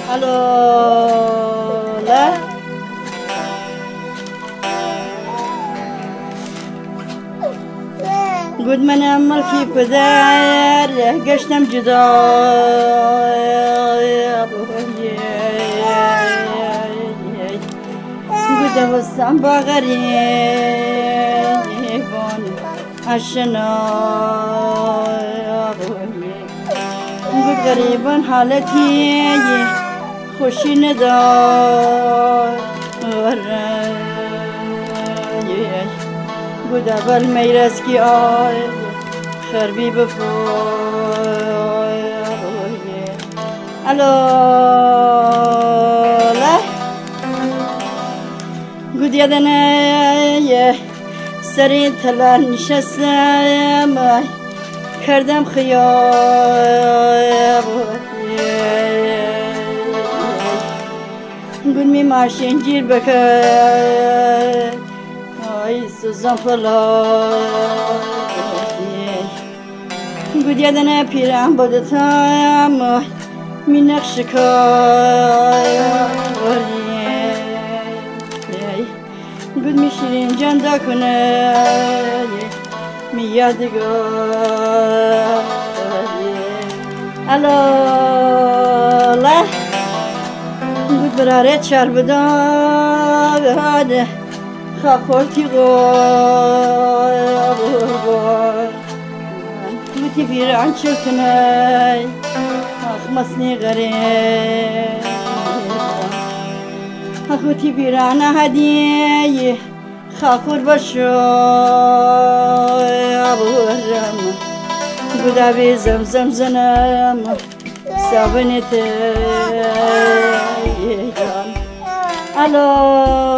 الو لا قد من ملكي بدار قشتم جدا قد وسام بغريبون عشنا قد غريبا حالتي خوشي ندار قد اول میرس کی آی خربی بفوی الو لا قد یادنه سری تلار نشستم کردم خیال قد می ماشین جیر بکر ای سوزان فلای قد یادنه پیرم بودتم می نقش کاری قد می شیرین جان دا کنه می یادگاری الو لا قد براره چار بداده خاخورتی غور قدی بیران چکنه مصنی غریب قدی بیران هدیه خاخور بشو قد بی زمزم زنم سابنته الو